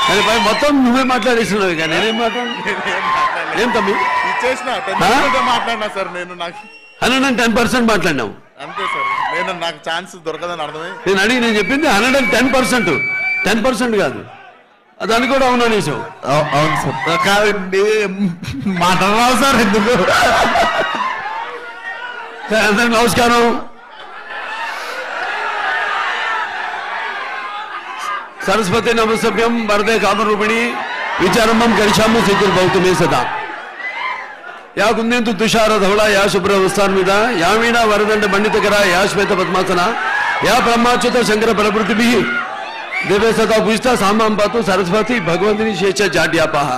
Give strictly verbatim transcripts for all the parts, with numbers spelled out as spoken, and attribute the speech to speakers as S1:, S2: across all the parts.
S1: అరే భయ్ మొత్తం నువ్వే మాట్లాడేస్తున్నావు ఇక నేనేం మాట్లాడు ఏం తమ్మి
S2: మాట్లాడినా సార్ నేను నాకు
S1: హండ్రెడ్ అండ్ టెన్ పర్సెంట్ మాట్లాడినావు
S2: అంతే సార్ నేను నాకు ఛాన్స్ దొరకదని అర్థమే
S1: నేను అడిగి నేను చెప్పింది hundred and ten percent ten percent కాదు దాన్ని కూడా అవునా అనేసావు
S2: అవును సార్ కాదండి మాట్లాడరావు సార్ ఎందుకు
S1: అందరికి నమస్కారం सरस्वती नमस्तभ्यम वरदे कामरूपिणी विचारंभम करिष्यामि सिद्धिर्भवतु मे सदा या कुंदेन्तु तुषार धवला या शुभ्रवस्तान्विता या वीणा वरदंड पंडितकरा या श्वेत पद्मासना या ब्रह्माच्युत शंकर बलवृत्तिभिः देवे सदा पूजिता सामां पातु सरस्वती भगवंतिनी शेष जाड्यापः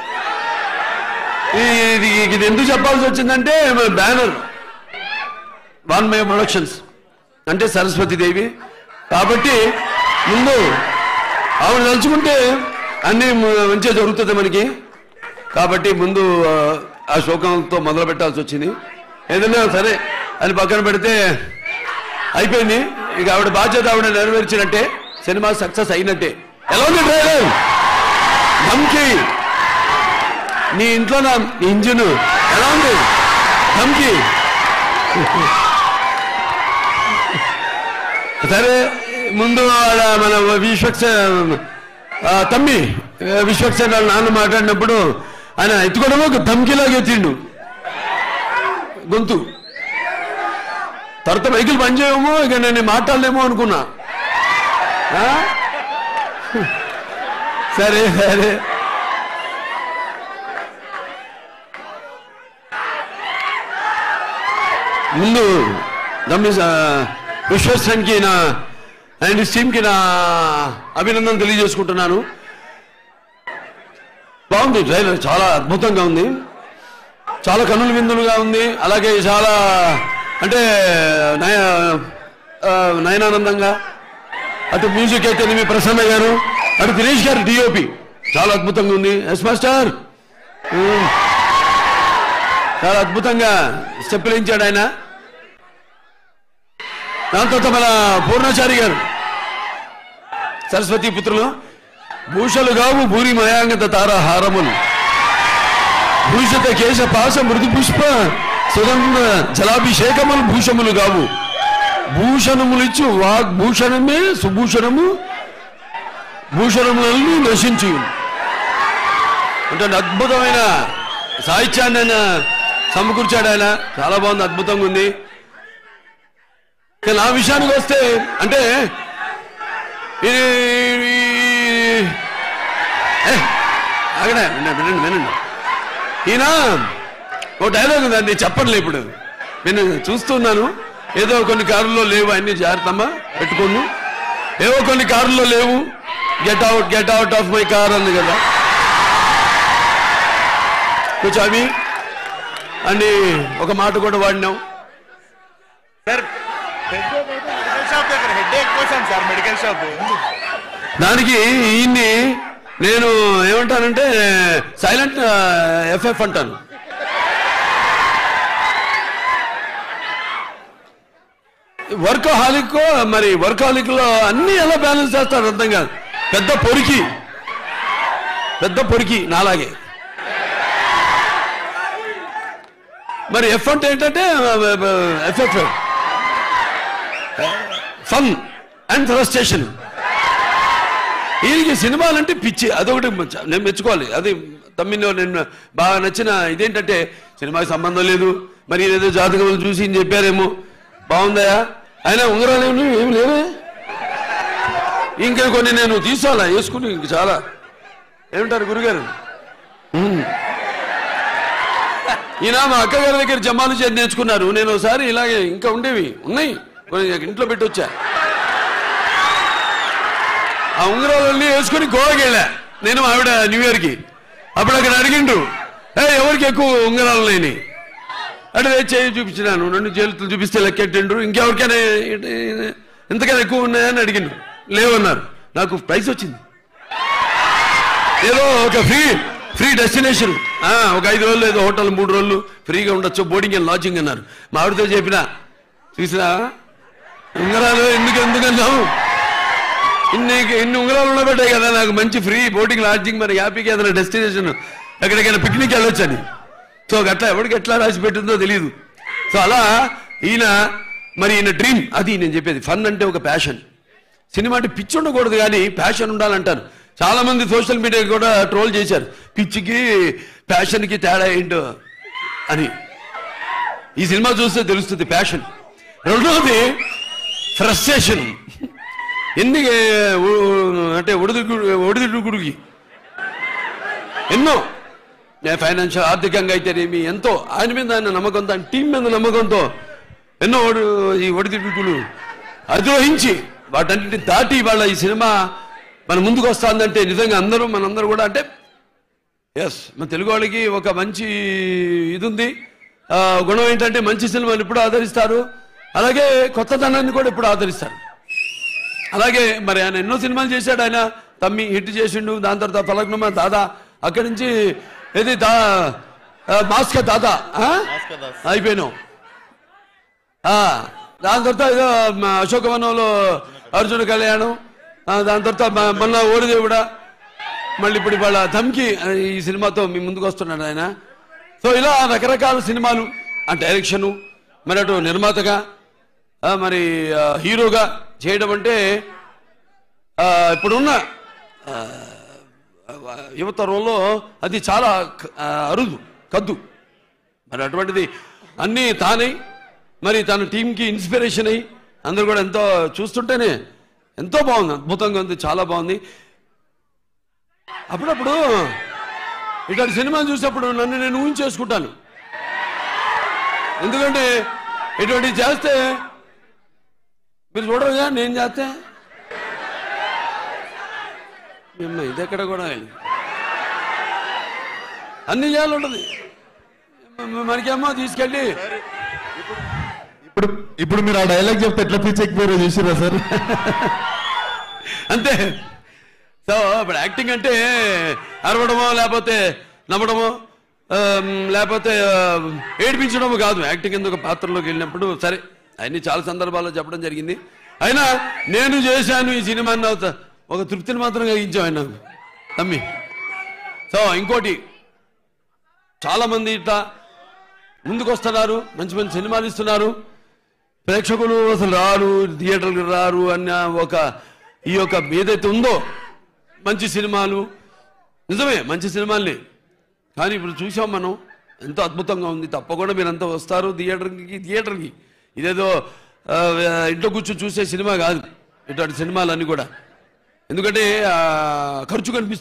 S1: ఇది ఎందుకు చెప్పాల్సి వచ్చిందంటే బ్యానర్ వాన్మయ ప్రొడక్షన్స్ అంటే సరస్వతీదేవి కాబట్టి ముందు ఆవిడ తలుచుకుంటే అన్నీ మంచిగా జరుగుతుంది మనకి కాబట్టి ముందు ఆ శ్లోకంతో మొదలు పెట్టాల్సి వచ్చింది ఏదైనా సరే అని పక్కన పెడితే అయిపోయింది ఇక ఆవిడ బాధ్యత ఆవిడ నెరవేర్చినట్టే సినిమా సక్సెస్ అయినట్టే ఎలా ఉంది ట్రైలర్ ధమ్కి నీ ఇంట్లో నా ఇంజిన్ ఎలా ఉంది ధమ్కి సరే ముందు మన విశ్వక్సేన తమ్మి విశ్వక్సేన నాన్న మాట్లాడినప్పుడు ఆయన ఎత్తుకోవడమో ధమ్కిలాగా ఎత్తిండు గొంతు తర్వాత మైకులు పనిచేయమో ఇక నేను మాట్లాడలేమో అనుకున్నా సరే సరే ముందు దమ్మి విశ్వక్సేన్కి నా అండ్ టీమ్కి నా అభినందన తెలియజేసుకుంటున్నాను బాగుంది ట్రైలర్ చాలా అద్భుతంగా ఉంది చాలా కన్నుల విందులుగా ఉంది అలాగే చాలా అంటే నయ నయనానందంగా అటు మ్యూజిక్ అయితే మీ ప్రసన్న గారు అటు దినేష్ గారు డిఓపి చాలా అద్భుతంగా ఉంది ఎస్ మాస్టర్ చాలా అద్భుతంగా స్టెప్పులించాడు ఆయన దాంతో మన పూర్ణాచారి గారు సరస్వతీ పుత్రులు భూషలు గావు భూరి మయాంగత తారాహారములు భూషిత కేశ పాశ మృదు పుష్ప సుగంధ జలాభిషేకములు భూషములు గావు భూషణములిచ్చు వాగ్భూషణమే సుభూషణము భూషణములను నశించు అంటే అద్భుతమైన సాహిత్యాన్ని ఆయన సమకూర్చాడు ఆయన చాలా బాగుంది అద్భుతంగా ఉంది నా విషయానికి వస్తే అంటే అక్కడే వినండి వినండి ఈయన ఓ డైలాగ్ ఉంది అది చెప్పట్లే ఇప్పుడు నేను చూస్తున్నాను ఏదో కొన్ని కారుల్లో లేవు అన్ని జాగ్రత్తమ్మా పెట్టుకోను ఏవో కొన్ని కారుల్లో లేవు get out get out of my car అంది కదా కొంచెం అవి అని ఒక మాట కూడా వాడినాం
S2: సార్ మెడికల్ షాప్
S1: దానికి ఈయన్ని నేను ఏమంటానంటే సైలెంట్ ఎఫ్ఎఫ్ అంటాను వర్కహాలిక్ మరి వర్కహాలిక్ లో అన్ని ఎలా బ్యాలెన్స్ చేస్తారు అర్థం కాదు పెద్ద పొరికి పెద్ద పొరికి నాలాగే మరి ఎఫ్ అంటే ఏంటంటే ఎఫ్ఎఫ్ ఫన్ అండ్ ఫ్రస్ట్రేషన్ ఈయనకి సినిమాలంటే పిచ్చి అదొకటి నేను మెచ్చుకోవాలి అది తమ్మిలో నేను బాగా నచ్చిన ఇదేంటంటే సినిమాకి సంబంధం లేదు మరి ఏదో జాతకం చూసి ఈయన చెప్పారేమో బాగుందా అయినా ఉంగరాలు ఏమి ఏమి లేవే ఇంకా కొన్ని నేను తీసుకోవాలా వేసుకుని ఇంక చాలా ఏమంటారు గురుగారు ఈయన మా అక్కగారి దగ్గర జమాలు చేసి నేర్చుకున్నారు నేను ఒకసారి ఇలాగే ఇంకా ఉండేవి ఉన్నాయి కొన్ని ఇంట్లో పెట్టి వచ్చా ఆ ఉంగరాలన్నీ వేసుకుని గోవాకి వెళ్ళా నేను ఆవిడ న్యూ ఇయర్కి అప్పుడు అక్కడ అడిగిండ్రు ఏ ఎవరికి ఎక్కువ ఉంగరాలు లేని అంటే చేయి చూపించినాను రెండు చేతులు చూపిస్తే లెక్కెట్టిండ్రు ఇంకెవరికైనా ఇంతకైనా ఎక్కువ ఉన్నాయని అడిగిండ్రు లేవన్నారు నాకు ప్రైజ్ వచ్చింది ఏదో ఒక ఫ్రీ ఫ్రీ డెస్టినేషన్ ఒక ఐదు రోజులు ఏదో హోటల్ మూడు రోజులు ఫ్రీగా ఉండొచ్చు బోర్డింగ్ అండ్ లాడ్జింగ్ అన్నారు మా ఆవిడతో చెప్పిన చూసినా ఉంగరాలు ఎందుకు ఎందుకన్నావు ఇన్ని ఇన్ని ఉంగరాలు ఉండబట్టాయి కదా నాకు మంచి ఫ్రీ బోటింగ్ లాడ్జింగ్, మరి హ్యాపీగా ఏదైనా డెస్టినేషన్ ఎక్కడికైనా పిక్నిక్ వెళ్ళొచ్చని. సో అట్లా ఎవరికి ఎట్లా రాసి పెట్టిందో తెలియదు. సో అలా ఈయన మరి ఈయన డ్రీమ్ అది నేను చెప్పేది. ఫన్ అంటే ఒక ప్యాషన్. సినిమా అంటే పిచ్చి ఉండకూడదు కానీ ప్యాషన్ ఉండాలంటారు. చాలా మంది సోషల్ మీడియా కూడా ట్రోల్ చేశారు, పిచ్చికి ప్యాషన్కి తేడా ఏంటో అని. ఈ సినిమా చూస్తే తెలుస్తుంది ప్యాషన్. రెండవది ఫ్రస్ట్రేషన్. ఎన్ని అంటే ఒడిదుడు ఒడిదుడుకుడికి ఎన్నో ఫైనాన్షియల్ ఆర్థికంగా అయితేనేమి ఎంతో ఆయన మీద ఆయన నమ్మకంతో, ఆయన టీం మీద నమ్మకంతో ఎన్నో ఈ ఒడిదుడుకులు అధిరోహించి వాటన్నిటిని దాటి వాళ్ళ ఈ సినిమా మన ముందుకు వస్తుందంటే నిజంగా అందరూ మనందరూ కూడా అంటే ఎస్ మన తెలుగు వాళ్ళకి ఒక మంచి ఇది ఉంది. గుణం ఏంటంటే మంచి సినిమాలు ఎప్పుడు ఆదరిస్తారు, అలాగే కొత్తదనాన్ని కూడా ఎప్పుడు ఆదరిస్తారు. అలాగే మరి ఆయన ఎన్నో సినిమాలు చేశాడు. ఆయన తమ్మి హిట్ చేసిండు, దాని తర్వాత పలక్నమా దాదా, అక్కడి నుంచి ఏది దా మాస్క దాదా అయిపోయినావు. దాని తర్వాత ఏదో అశోకవనంలో అర్జున కళ్యాణం, దాని తర్వాత మొన్న ఓడిదేవుడా, మళ్ళీ ఇప్పుడు ఇవాళ ధమ్కి ఈ సినిమాతో మీ ముందుకు వస్తున్నాడు ఆయన. సో ఇలా రకరకాల సినిమాలు, ఆ డైరెక్షను, మరి అటు నిర్మాతగా మరి హీరోగా చేయడం అంటే ఇప్పుడున్న యువతరంలో అది చాలా అరుదు కద్దు. మరి అటువంటిది అన్నీ తానై మరి తన టీంకి ఇన్స్పిరేషన్ అయ్యి అందరూ కూడా ఎంతో చూస్తుంటేనే ఎంతో బాగుంది, అద్భుతంగా ఉంది, చాలా బాగుంది. అప్పుడప్పుడు ఇట్లాంటి సినిమా చూసేప్పుడు నన్ను నేను ఊహించేసుకుంటాను. ఎందుకంటే ఇటువంటివి చేస్తే మీరు చూడరుగా, నేను చేస్తే మిమ్మ ఇది ఎక్కడ కూడా అన్ని చేయాలి ఉంటుంది. మనకేమో తీసుకెళ్ళి
S2: ఇప్పుడు ఇప్పుడు మీరు ఆ డైలాగ్ చెప్తే ఎట్లా పిచ్చెక్కిపోయారో చూసిరా సార్.
S1: అంతే. సో ఇప్పుడు యాక్టింగ్ అంటే అరవడమో లేకపోతే నవ్వడమో లేకపోతే ఏడిపించడమో కాదు. యాక్టింగ్ ఎందుకు పాత్రలోకి వెళ్ళినప్పుడు సరే అన్ని చాలా సందర్భాల్లో చెప్పడం జరిగింది. అయినా నేను చేశాను ఈ సినిమా అన్న ఒక తృప్తిని మాత్రం కలిగించాం ఆయన తమ్మి. సో ఇంకోటి చాలామంది ఇట్లా ముందుకు వస్తున్నారు, మంచి మంచి సినిమాలు ఇస్తున్నారు, ప్రేక్షకులు అసలు రారు, థియేటర్లకు రారు అన్న ఒక ఈ యొక్క ఏదైతే ఉందో మంచి సినిమాలు నిజమే మంచి సినిమాల్ని, కానీ ఇప్పుడు చూసాం మనం ఎంతో అద్భుతంగా ఉంది. తప్పకుండా మీరు అంతా వస్తారు థియేటర్కి. థియేటర్కి ఇదేదో ఇంట్లో కూర్చొని చూసే సినిమా కాదు ఇటువంటి సినిమాలన్నీ కూడా. ఎందుకంటే ఖర్చు కనిపిస్తుంది.